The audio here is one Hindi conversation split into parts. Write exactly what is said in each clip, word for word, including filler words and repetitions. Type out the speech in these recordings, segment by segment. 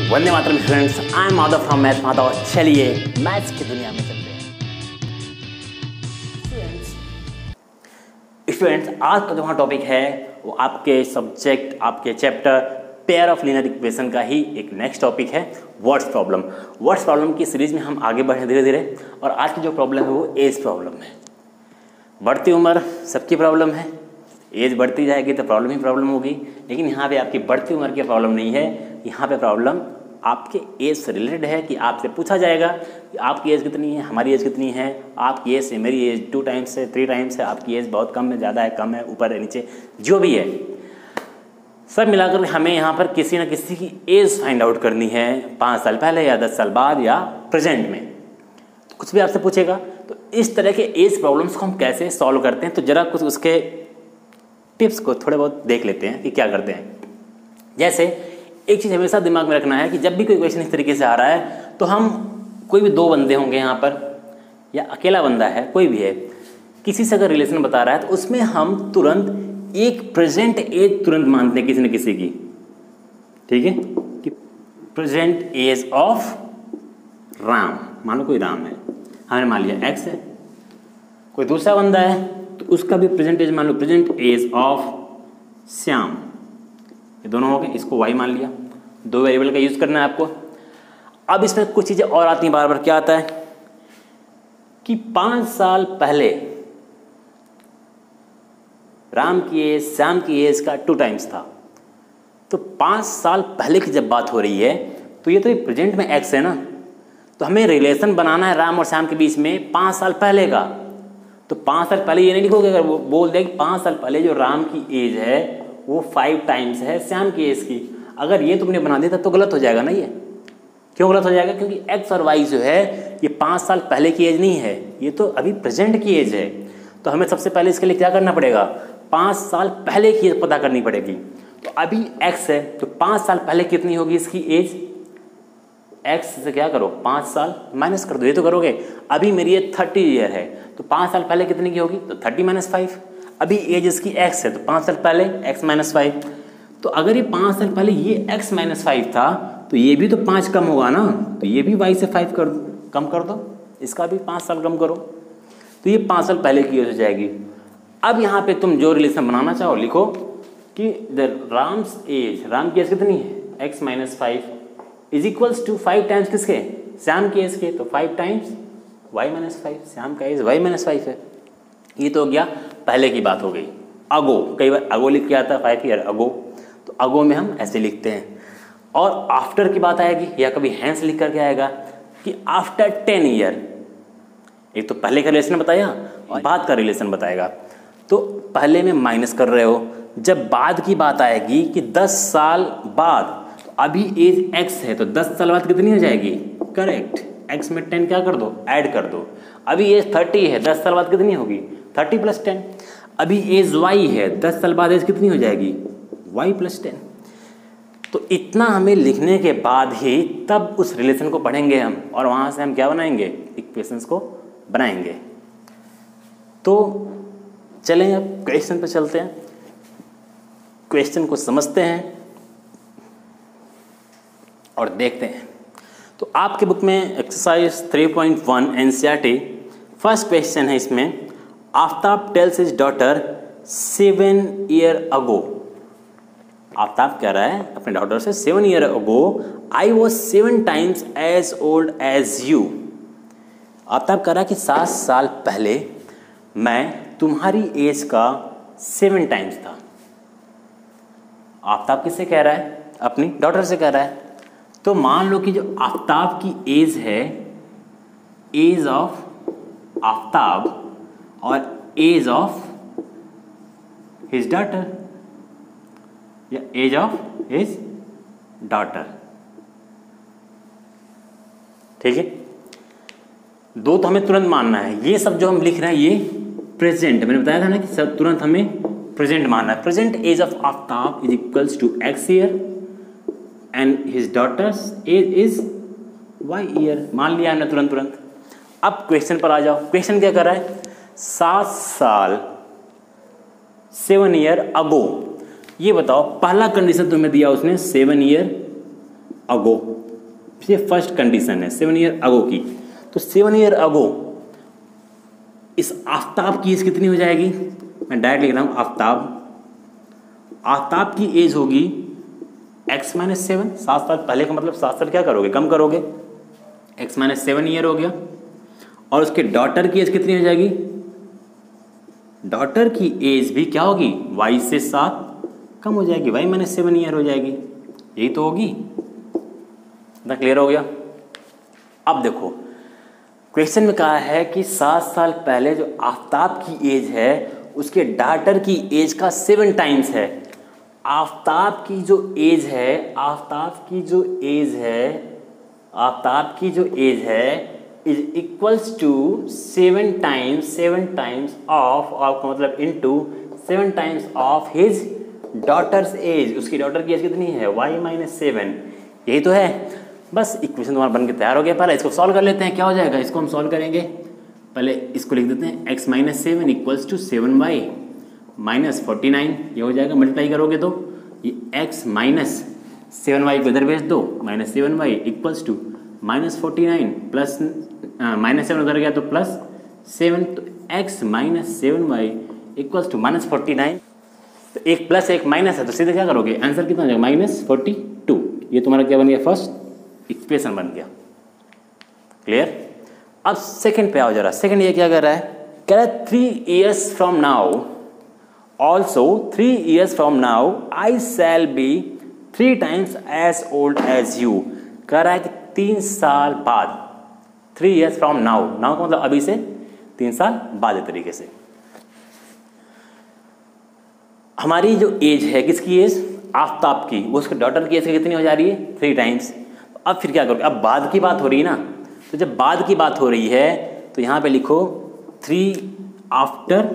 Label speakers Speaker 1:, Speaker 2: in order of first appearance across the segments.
Speaker 1: वंदे मातरम students, I am Madhav from math Madhav. चलिए मैथ्स की दुनिया में चलते हैं। स्टूडेंट्स, आज का जो हमारा टॉपिक है वो आपके सब्जेक्ट, आपके chapter pair of linear equation का ही एक नेक्स्ट टॉपिक है, व्हाट्स प्रॉब्लम। व्हाट्स प्रॉब्लम की सीरीज में हम आगे बढ़े धीरे धीरे, और आज की जो प्रॉब्लम है वो एज प्रॉब्लम है। बढ़ती उम्र सबकी प्रॉब्लम है, एज बढ़ती जाएगी तो प्रॉब्लम ही प्रॉब्लम होगी, लेकिन यहाँ पे आपकी बढ़ती उम्र की प्रॉब्लम नहीं है। यहाँ पे प्रॉब्लम आपके एज से रिलेटेड है कि आपसे पूछा जाएगा कि आपकी एज कितनी है, हमारी एज कितनी है, आपकी एज से मेरी एज टू टाइम्स है, थ्री टाइम्स है, आपकी एज बहुत कम है, ज़्यादा है, कम है, ऊपर है, नीचे, जो भी है सब मिलाकर हमें यहाँ पर किसी न किसी की एज फाइंड आउट करनी है, पाँच साल पहले या दस साल बाद या प्रेजेंट में। तो कुछ भी आपसे पूछेगा तो इस तरह के एज प्रॉब्लम्स को हम कैसे सॉल्व करते हैं, तो ज़रा कुछ उसके टिप्स को थोड़े बहुत देख लेते हैं कि क्या करते हैं। जैसे एक चीज़ हमेशा दिमाग में रखना है कि जब भी कोई क्वेश्चन इस तरीके से आ रहा है तो हम, कोई भी दो बंदे होंगे यहाँ पर या अकेला बंदा है, कोई भी है, किसी से अगर रिलेशन बता रहा है तो उसमें हम तुरंत एक प्रेजेंट एज तुरंत मानते हैं किसी न किसी की, ठीक है, कि प्रेजेंट एज ऑफ राम, मान लो कोई राम है, हमने मान लिया एक्स है। कोई दूसरा बंदा है तो उसका भी प्रेजेंट एज मान लो प्रेजेंट एज ऑफ श्याम, ये दोनों हो गए, इसको वाई मान लिया। दो वेरिएबल का यूज़ करना है आपको। अब इसमें कुछ चीज़ें और आती हैं बार बार। क्या आता है कि पाँच साल पहले राम की एज श्याम की एज का टू टाइम्स था, तो पाँच साल पहले की जब बात हो रही है तो ये तो प्रेजेंट में एक्स है ना, तो हमें रिलेशन बनाना है राम और श्याम के बीच में पाँच साल पहले का। तो पाँच साल पहले ये नहीं लिखोगे, अगर वो बोल दे कि पाँच साल पहले जो राम की एज है वो फाइव टाइम्स है श्याम की एज की, अगर ये तुमने बना दिया तो गलत हो जाएगा ना। ये क्यों गलत हो जाएगा? क्योंकि एक्स और वाई जो है ये पाँच साल पहले की एज नहीं है, ये तो अभी प्रेजेंट की एज है। तो हमें सबसे पहले इसके लिए क्या करना पड़ेगा, पाँच साल पहले की एज पता करनी पड़ेगी। तो अभी एक्स है तो पाँच साल पहले कितनी होगी इसकी एज, एक्स से क्या करो पाँच साल माइनस कर दो, ये तो करोगे। अभी मेरी एज थर्टी ईयर है तो पाँच साल पहले कितनी की होगी, तो थर्टी माइनस फाइव। अभी एज इसकी एक्स है तो पाँच साल पहले एक्स माइनस फाइव। तो अगर ये पाँच साल पहले ये एक्स माइनस फाइव था तो ये भी तो पाँच कम होगा ना, तो ये भी वाई से फाइव कर कम कर दो, इसका भी पाँच साल कम करो, तो ये पाँच साल पहले की एज हो जाएगी। अब यहाँ पे तुम जो रिलेशन बनाना चाहो लिखो कि द राम्स एज, राम की एज कितनी है x minus five is equals to five times किसके, श्याम की एज के, तो five times y minus five, Shyam का एज वाई माइनस फाइव है। ये तो हो गया पहले की बात हो गई। अगो, कई बार अगो लिख के आता है फाइव ईयर अगो, तो अगो में हम ऐसे लिखते हैं। और आफ्टर की बात आएगी या कभी हैंस लिख करके आएगा कि आफ्टर टेन ईयर, एक तो पहले का रिलेशन बताया और बाद का रिलेशन बताएगा, तो पहले में माइनस कर रहे हो। जब बाद की बात आएगी कि दस साल बाद, तो अभी एज एक्स है तो दस साल बाद कितनी हो जाएगी, करेक्ट, एक्स में टेन क्या कर दो, ऐड कर दो। अभी एज थर्टी है, दस साल बाद कितनी होगी, थर्टी प्लस टेन। अभी एज वाई है, दस साल बाद एज कितनी हो जाएगी, वाई प्लस टेन। तो इतना हमें लिखने के बाद ही तब उस रिलेशन को पढ़ेंगे हम, और वहाँ से हम क्या बनाएंगे, इक्वेशंस को बनाएंगे। तो चलें अब क्वेश्चन पे चलते हैं, क्वेश्चन को समझते हैं और देखते हैं। तो आपके बुक में exercise three point one NCERT first question है इसमें, Aftab tells his daughter seven year ago. Aftab कह रहा है अपने डॉटर से, seven year ago I was seven times age old age you. Aftab कह रहा है कि सात साल पहले मैं तुम्हारी एज का सेवन टाइम्स था। आफ्ताब किससे कह रहा है, अपनी डॉटर से कह रहा है। तो मान लो कि जो आफ्ताब की एज है, एज ऑफ आफ्ताब और एज ऑफ हिज डॉटर, या एज ऑफ हिज डॉटर, ठीक है। दो तो हमें तुरंत मानना है, ये सब जो हम लिख रहे हैं ये प्रेजेंट, मैंने बताया था ना कि सब तुरंत हमें प्रेजेंट मानना है। Present age of Aftab is equals to x year and his daughter's age is y year, मान लिया हमने तुरंत तुरंत। अब क्वेश्चन पर आ जाओ। क्वेश्चन क्या कर रहा है, सात साल सेवन ईयर अगो, ये बताओ पहला कंडीशन तुम्हें दिया उसने सेवन ईयर अगो, ये फर्स्ट कंडीशन है सेवन ईयर अगो की। तो सेवन ईयर अगो इस आफ्ताब की एज कितनी हो जाएगी, मैं डायरेक्ट लिख रहा हूँ आफ्ताब, आफ्ताब की एज होगी एक्स माइनस सेवन, सात साल पहले का मतलब सात साल क्या करोगे, कम करोगे, एक्स माइनस सेवन ईयर हो गया। और उसके डॉटर की एज कितनी हो जाएगी, डॉटर की एज भी क्या होगी, वाई से सात कम हो जाएगी, वाई माइनस सेवन ईयर हो जाएगी, यही तो होगी। इतना क्लियर हो गया। अब देखो क्वेश्चन में कहा है कि सात साल पहले जो आफ्ताब की एज है उसके डॉटर की एज का सेवन टाइम्स है। आफ्ताब की जो एज है, आफ्ताब की जो एज है, आफ्ताब की जो एज है is equals to seven times, seven times of, of का मतलब into seven times of his daughter's age. उसकी डॉटर की एज कितनी है, वाई माइनस सेवन, यही तो है। बस इक्वेशन तुम्हारा बन के तैयार हो गया। पहले इसको सॉल्व कर लेते हैं, क्या हो जाएगा, इसको हम सॉल्व करेंगे। पहले इसको लिख देते हैं x minus seven equals to seven y minus forty nine, ये हो जाएगा। मल्टीप्लाई करोगे तो ये एक्स माइनस सेवन वाई को इधर भेज दो, minus seven y equals to minus forty nine plus minus seven उधर गया तो प्लस सेवन, तो x minus seven y equals to minus forty nine. तो एक प्लस एक माइनस है तो सीधे क्या करोगे, आंसर कितना हो जाएगा, माइनस फोर्टी टू। ये तुम्हारा क्या बन गया, फर्स्ट इक्वेशन बन गया। क्लियर। अब सेकंड पे आओ जरा। सेकंड ये क्या कर रहा है, कह रहा है three years from now, also three years from now I shall be three times age old age you. कह रहा है कि तीन साल बाद, three years from now, now का मतलब अभी से तीन साल बाद, तरीके से हमारी जो एज है, किसकी एज, आफ्ताब की, वो उसके डॉटर की एज कितनी हो जा रही है, थ्री टाइम्स। अब फिर क्या करोगे, अब बाद की बात हो रही है ना, तो जब बाद की बात हो रही है तो यहां पे लिखो three after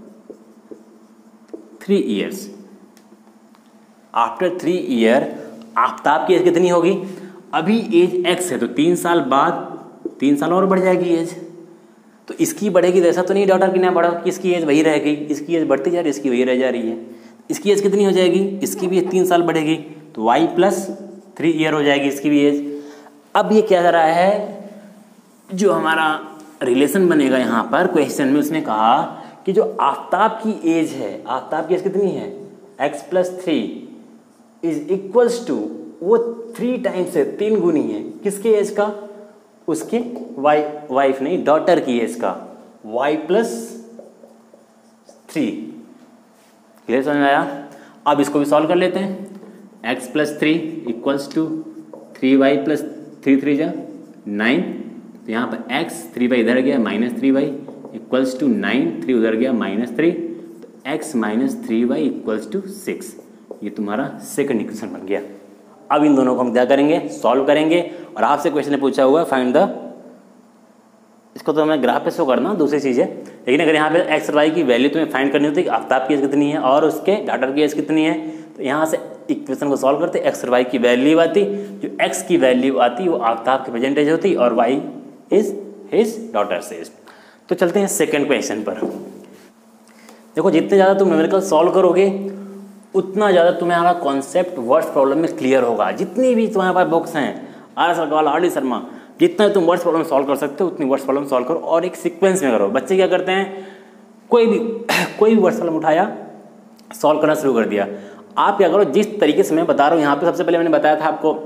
Speaker 1: three years, after three year Aftab की एज कितनी होगी, अभी एज एक्स है तो तीन साल बाद तीन साल और बढ़ जाएगी एज, तो इसकी बढ़ेगी तो ऐसा तो नहीं डॉटर की ना बढ़ा, इसकी एज वही रहेगी, इसकी एज बढ़ती जा रही है, इसकी वही रह जा रही है। इसकी एज कितनी हो जाएगी, इसकी भी तीन साल बढ़ेगी तो वाई प्लस थ्री ईयर हो जाएगी इसकी भी एज। अब ये क्या कर रहा है, जो हमारा रिलेशन बनेगा यहाँ पर क्वेश्चन में, उसने कहा कि जो आफ्ताब की एज है, आफ्ताब की एज कितनी है, x plus three is equals to, वो थ्री टाइम्स है, तीन गुनी है, किसके एज का, उसके वाई वाइफ नहीं डॉटर की एज का, वाई प्लस थ्री। क्लियर समझ में आया। अब इसको भी सॉल्व कर लेते हैं, x plus three equals to three y plus three three जा नाइन, तो यहाँ पर एक्स थ्री वाई इधर गया minus three y equals to nine, three उधर गया माइनस थ्री, तो x minus three y equals to six. ये तुम्हारा सेकंड इक्वेशन बन गया। अब इन दोनों को हम क्या करेंगे, सॉल्व करेंगे। और आपसे क्वेश्चन ने पूछा हुआ है फाइंड द, इसको तो हमें ग्राफ पे शो करना दूसरी चीज़ है, लेकिन अगर यहाँ पे एक्स और वाई की वैल्यू तुम्हें फाइंड करनी होती है कि आफ्ताब की एज कितनी है और उसके डॉटर की एज कितनी है, तो यहाँ से इक्वेशन को सॉल्व करते एक्स और वाई की वैल्यू आती, जो एक्स की वैल्यू आती वो आफ्ताब की प्रेजेंटेज होती और y is his daughter's age. तो चलते हैं सेकेंड क्वेश्चन पर। देखो जितने ज़्यादा तुम न्यूमेरिकल सॉल्व करोगे उतना ज़्यादा तुम्हारा कॉन्सेप्ट वर्ड्स प्रॉब्लम में क्लियर होगा। जितनी भी तुम्हारे पास बुक्स हैं, R S Agarwal, R D Sharma, जितना तुम वर्ड्स प्रॉब्लम सॉल्व कर सकते हो उतनी वर्ड्स प्रॉब्लम सॉल्व करो और एक सीक्वेंस में करो। बच्चे क्या करते हैं, कोई भी कोई भी वर्ड्स प्रॉब्लम उठाया, सॉल्व करना शुरू कर दिया। आप क्या करो, जिस तरीके से मैं बता रहा हूँ यहाँ पे, सबसे पहले मैंने बताया था आपको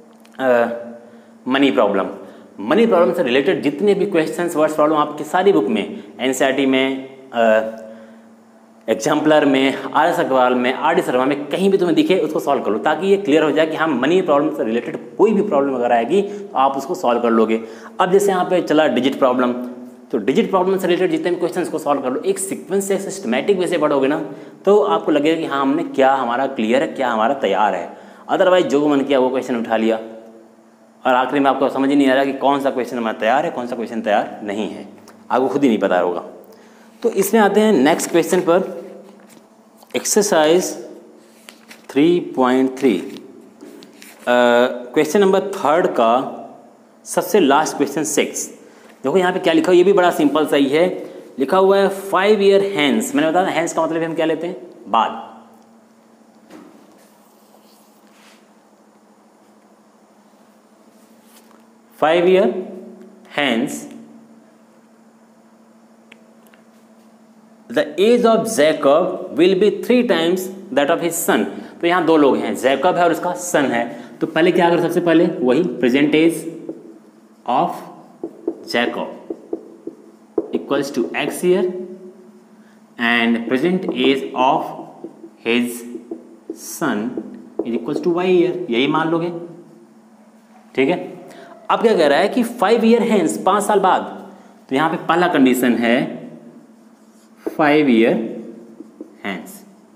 Speaker 1: मनी प्रॉब्लम, मनी प्रॉब्लम से रिलेटेड जितने भी क्वेश्चंस वर्ड्स प्रॉब्लम आपकी सारी बुक में, एनसीईआरटी में, एग्जाम्पलर में, आर एस अग्रवाल में, आर डी शर्मा में, कहीं भी तुम्हें दिखे उसको सॉल्व कर लो, ताकि ये क्लियर हो जाए कि हम मनी प्रॉब्लम से रिलेटेड कोई भी प्रॉब्लम अगर आएगी तो आप उसको सॉल्व कर लोगे। अब जैसे यहाँ पे चला डिजिट प्रॉब्लम, तो डिजिट प्रॉब्लम से रिलेटेड जितने भी क्वेश्चन को सॉल्व कर लो, एक सीक्वेंस से सिस्टमैटिक वे से पढ़ोगे ना तो आपको लगेगा कि हाँ हमने क्या हमारा क्लियर है, क्या हमारा तैयार है। अदरवाइज जो मन किया वो क्वेश्चन उठा लिया और आखिरी में आपको समझ ही नहीं आ रहा कि कौन सा क्वेश्चन हमारा तैयार है, कौन सा क्वेश्चन तैयार नहीं है, आपको खुद ही नहीं पता होगा। तो इसमें आते हैं नेक्स्ट क्वेश्चन पर, exercise three point three, question number third का सबसे लास्ट क्वेश्चन सिक्स। देखो यहाँ पे क्या लिखा हुआ, ये भी बड़ा सिंपल सा ही है, लिखा हुआ है फाइव ईयर हैंस। मैंने बताया हैंस का मतलब हम क्या लेते हैं, बाद। Five year hence the age of Jacob will be three times that of his son. तो यहाँ दो लोग हैं, जैकब है और उसका सन है। तो पहले क्या करें, सबसे पहले वही present age of Jacob equals to x year and present age of his son is equals to y year, यही मान लोगे। ठीक है, अब क्या कह रहा है कि फाइव ईयर हैंस, पांच साल बाद। तो यहाँ पे पहला कंडीशन है फाइव ईयर हैंस।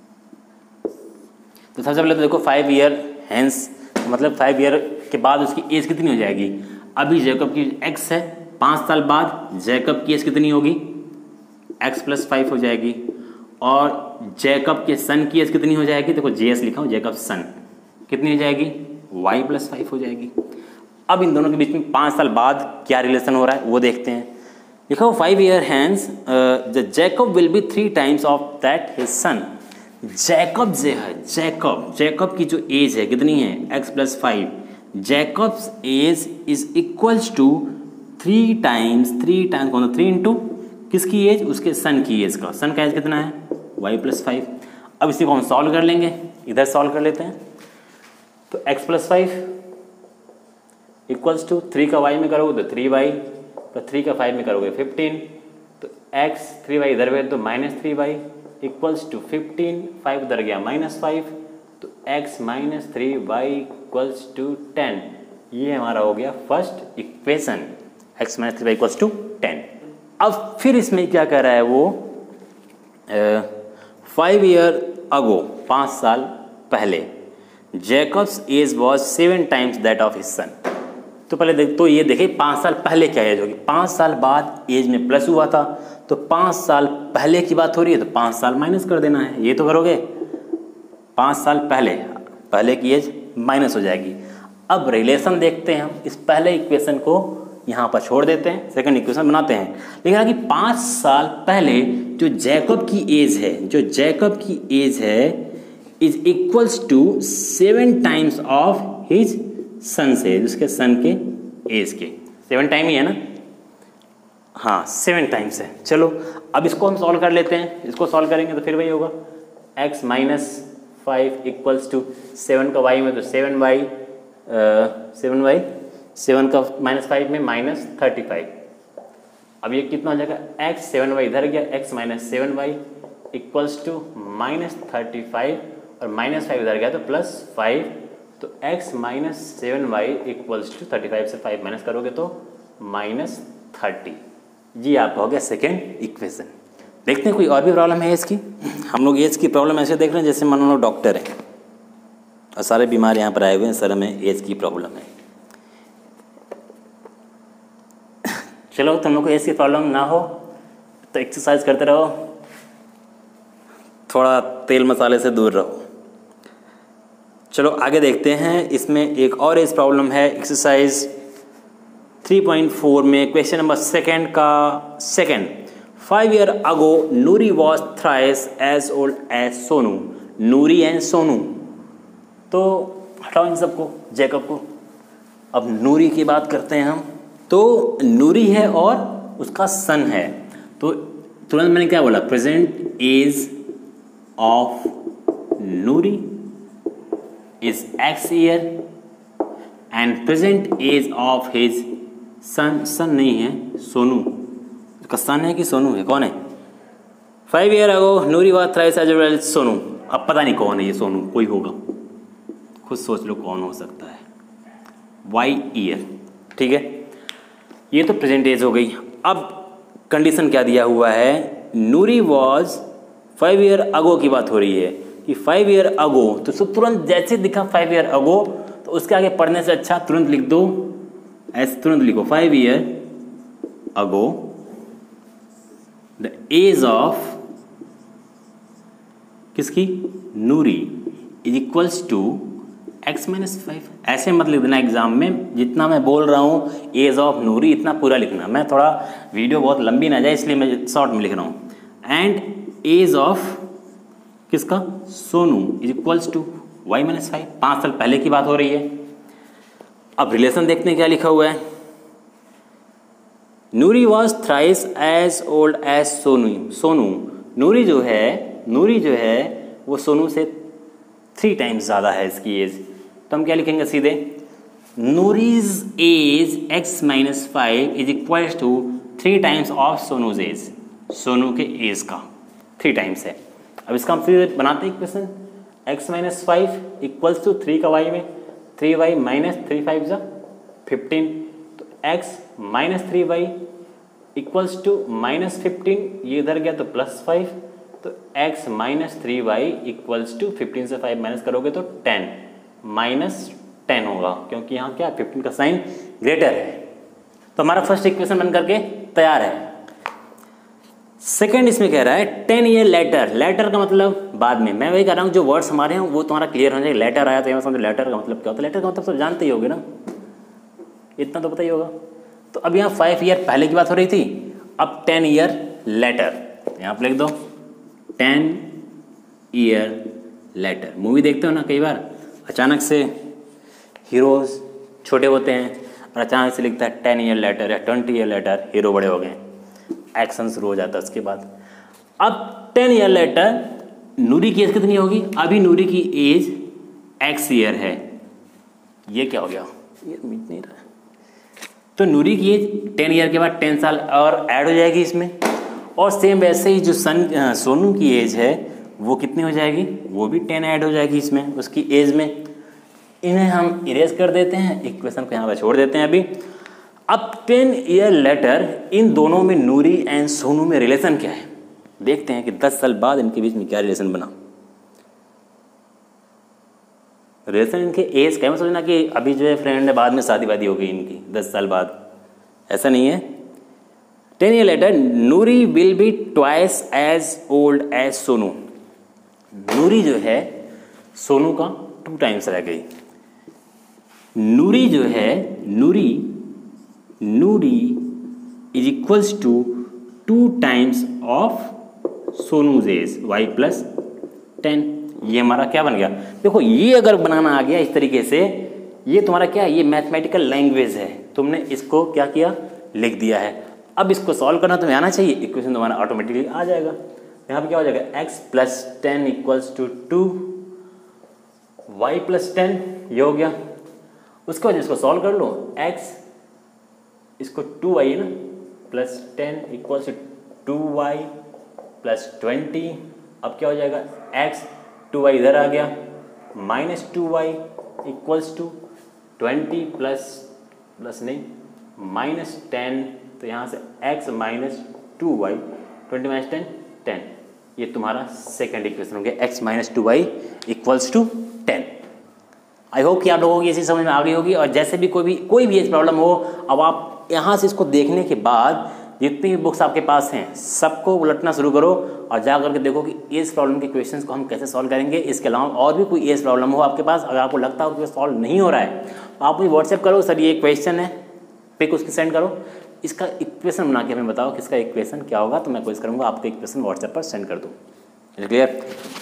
Speaker 1: तो सबसे पहले तो देखो फाइव ईयर हैंस मतलब फाइव ईयर के बाद उसकी एज कितनी हो जाएगी। अभी जैकब की एक्स है, पाँच साल बाद जैकब की एज कितनी होगी, एक्स प्लस फाइव हो जाएगी। और जैकब के सन की एज कितनी हो जाएगी, देखो जे एस लिखा हूँ, जैकब सन कितनी हो जाएगी, वाई प्लस फाइव हो जाएगी। अब इन दोनों के बीच में पाँच साल बाद क्या रिलेशन हो रहा है वो देखते हैं। लिखा हो five year hence the Jacob will be three times of that his son. Jacob जो है, जैकब जैकब की जो एज है कितनी है, x plus five. Jacob's age is equals to three times three times कौन, थ्री इंटू किसकी एज, उसके सन की एज का। सन का एज कितना है, वाई प्लस फाइव। अब इसी को हम सॉल्व कर लेंगे, इधर सॉल्व कर लेते हैं। तो x plus five equals to three का वाई में करोगे तो थ्री वाई, तो थ्री का फाइव में करोगे फिफ्टीन। तो एक्स थ्री वाई इधर गए तो minus three y equals to fifteen, five उधर गया माइनस फाइव, तो x minus three y equals to ten. ये हमारा हो गया first equation, x minus three y equals to ten. अब फिर इसमें क्या कह रहा है वो, फाइव ईयर अगो, पाँच साल पहले, Jacob's age was seven times that of his son. तो पहले देख, तो ये देखिए पाँच साल पहले क्या एज होगी, पाँच साल बाद एज में प्लस हुआ था, तो पाँच साल पहले की बात हो रही है तो पाँच साल माइनस कर देना है। ये तो करोगे, पाँच साल पहले पहले की एज माइनस हो जाएगी। अब रिलेशन देखते हैं हम, इस पहले इक्वेशन को यहाँ पर छोड़ देते हैं, सेकंड इक्वेशन बनाते हैं। लेकिन कि पाँच साल पहले जो जैकब की एज है, जो जैकब की एज है is equals to seven times of his son से, उसके सन के एज के। सेवन टाइम ही है ना, हाँ सेवन टाइम्स है। चलो अब इसको हम सॉल्व कर लेते हैं। इसको सॉल्व करेंगे तो फिर वही होगा, x minus five equals to seven का वाई में तो seven y, seven y, seven का माइनस फाइव में माइनस थर्टी फाइव। अब ये कितना हो जाएगा, एक्स सेवन वाई इधर गया, x minus seven y equals to minus thirty five, और माइनस फाइव इधर गया तो प्लस फाइव, तो x minus seven y equals to thirty five से फाइव माइनस करोगे तो माइनस थर्टी। जी आपका हो गया सेकेंड इक्वेशन। देखते हैं कोई और भी प्रॉब्लम है इसकी। हम लोग एज की प्रॉब्लम ऐसे देख रहे हैं जैसे मान लो डॉक्टर है और सारे बीमार यहाँ पर आए हुए हैं, सर हमें एज की प्रॉब्लम है। चलो तुम लोग को एज की प्रॉब्लम ना हो तो एक्सरसाइज करते रहो, थोड़ा तेल मसाले से दूर रहो। चलो आगे देखते हैं, इसमें एक और एज प्रॉब्लम है एक्सरसाइज थ्री पॉइंट फोर में क्वेश्चन नंबर सेकेंड का second. Five year ago Noori was thrice age old age Sonu. Noori and Sonu, तो हटाओ इन सबको, जैकब को। अब नूरी की बात करते हैं हम। तो नूरी है और उसका सन है, तो तुरंत मैंने क्या बोला, present age of Noori is x year and present age of his son, son नहीं है सोनू, उसका सन है कि सोनू है, कौन है? Five year ago Noori was thrice age old age Sonu. अब पता नहीं कौन है ये सोनू, कोई होगा, खुद सोच लो कौन हो सकता है। वाई ईयर, ठीक है, ये तो प्रेजेंट एज हो गई। अब कंडीशन क्या दिया हुआ है, Noori was, five year ago की बात हो रही है कि फाइव ईयर अगो, तो सब तुरंत जैसे दिखा फाइव ईयर अगो, तो उसके आगे पढ़ने से अच्छा तुरंत लिख दो, ऐसे तुरंत लिखो five year ago the age of किसकी, Noori is equals to x minus five. ऐसे मत लिख देना एग्जाम में, जितना मैं बोल रहा हूँ एज ऑफ नूरी इतना पूरा लिखना। मैं थोड़ा वीडियो बहुत लंबी ना जाए इसलिए मैं शॉर्ट में लिख रहा हूँ। एंड एज ऑफ किसका, Sonu is equals to y minus five. पाँच साल पहले की बात हो रही है। अब रिलेशन देखते हैं क्या लिखा हुआ है। Noori was thrice age old age Sonu. Sonu Noori जो है नूरी जो है वो सोनू से थ्री टाइम्स ज़्यादा है इसकी एज। तो हम क्या लिखेंगे सीधे, Noori's age x minus five is equal to three times of Sonu's age. Sonu के एज का थ्री टाइम्स है। अब इसका हम फिर बनाते हैं equation, x minus five equals to three का वाई में, three y minus three five जा फिफ्टीन, तो x minus three y equals to minus fifteen, ये इधर गया तो प्लस फाइव, तो x minus three y equals to fifteen से फाइव माइनस करोगे तो टेन, माइनस टेन होगा क्योंकि यहाँ क्या फिफ्टीन का साइन ग्रेटर है। तो हमारा फर्स्ट इक्वेशन बन करके तैयार है। सेकंड इसमें कह रहा है टेन ईयर लेटर। लेटर का मतलब बाद में, मैं वही कह रहा हूँ जो वर्ड्स हमारे हैं वो तुम्हारा क्लियर हो जाए। लेटर आया तो यहाँ समझो लेटर का मतलब क्या होता है। लेटर का मतलब सब जानते ही होगे ना, इतना तो पता ही होगा। तो अब यहाँ फाइव ईयर पहले की बात हो रही थी, अब टेन ईयर लेटर यहाँ पर लिख दो, टेन ईयर लेटर। मूवी देखते हो ना कई बार, अचानक से हीरोज छोटे होते हैं और अचानक से लिखता है टेन ईयर लेटर या ट्वेंटी ईयर लेटर, हीरो बड़े हो गए, एक्शन शुरू हो जाता है उसके बाद। अब टेन ईयर लेटर नूरी की एज कितनी होगी, अभी नूरी की एज एक्स ईयर है, ये क्या हो गया, ये मिट नहीं रहा। तो नूरी की एज टेन ईयर के बाद टेन साल और ऐड हो जाएगी इसमें, और सेम वैसे ही जो सन सोनू की एज है वो कितनी हो जाएगी, वो भी टेन ऐड हो जाएगी इसमें उसकी एज में। इन्हें हम इरेज कर देते हैं, इक्वेशन को यहाँ पर छोड़ देते हैं अभी। अब टेन ईयर लेटर इन दोनों में नूरी एंड सोनू में रिलेशन क्या है, देखते हैं कि दस साल बाद इनके बीच में क्या रिलेशन बना। रिलेशन इनके एज का, मैं सोचना कि अभी जो है फ्रेंड है बाद में शादी वादी हो गई इनकी दस साल बाद, ऐसा नहीं है। Ten year later Noori will be twice age old age Sonu. Noori जो है सोनू का टू टाइम्स रह गई। नूरी जो है Noori Noori is equals to two times of Sonu's age y plus ten. ये हमारा क्या बन गया, देखो ये अगर बनाना आ गया इस तरीके से, ये तुम्हारा क्या है, ये मैथमेटिकल लैंग्वेज है, तुमने इसको क्या किया, लिख दिया है। अब इसको सॉल्व करना तुम्हें आना चाहिए, इक्वेशन तुम्हारा ऑटोमेटिकली आ जाएगा। यहाँ पे क्या हो जाएगा, x plus ten equals to two y plus ten, ये हो गया। उसके बाद इसको सॉल्व कर लो, x इसको टू वाई है ना, plus ten equals to y plus twenty. अब क्या हो जाएगा, x टू वाई इधर आ गया, minus two y equals to twenty plus plus नहीं माइनस टेन, तो यहाँ से x minus two y, twenty minus ten ten, ये तुम्हारा सेकेंड इक्वेशन हो गया, x minus two y equals to ten. I hope कि आप लोगों की ये चीज़ समझ में आ गई होगी। और जैसे भी कोई भी कोई भी एज प्रॉब्लम हो, अब आप यहाँ से इसको देखने के बाद जितनी भी बुक्स आपके पास हैं सबको उलटना शुरू करो और जा करके देखो कि एज प्रॉब्लम के क्वेश्चंस को हम कैसे सॉल्व करेंगे। इसके अलावा और भी कोई एज प्रॉब्लम हो आपके पास, अगर आपको लगता हो कि सॉल्व नहीं हो रहा है तो आप मुझे व्हाट्सएप करो, सर ये क्वेश्चन है, पिक उसकी सेंड करो, इसका इक्वेशन बना के हमें बताओ कि इसका इक्वेशन क्या होगा, तो मैं कोशिश करूँगा आपको इक्वेशन व्हाट्सएप पर सेंड कर दूँ। क्लियर?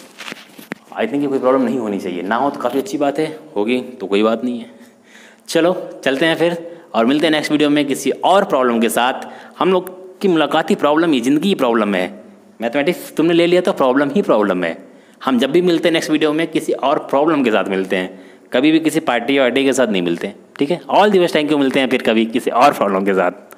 Speaker 1: आई थिंक ये कोई प्रॉब्लम नहीं होनी चाहिए, ना हो तो काफ़ी अच्छी बात है, होगी तो कोई बात नहीं है। चलो चलते हैं फिर और मिलते हैं नेक्स्ट वीडियो में किसी और प्रॉब्लम के साथ। हम लोग की मुलाकात ही प्रॉब्लम ही, ज़िंदगी ही प्रॉब्लम है। मैथमेटिक्स तुमने ले लिया तो प्रॉब्लम ही प्रॉब्लम है। हम जब भी मिलते हैं नेक्स्ट वीडियो में किसी और प्रॉब्लम के साथ मिलते हैं, कभी भी किसी पार्टी वार्टी के साथ नहीं मिलते हैं। ठीक है, all the best, thank you. मिलते हैं फिर कभी किसी और प्रॉब्लम के साथ।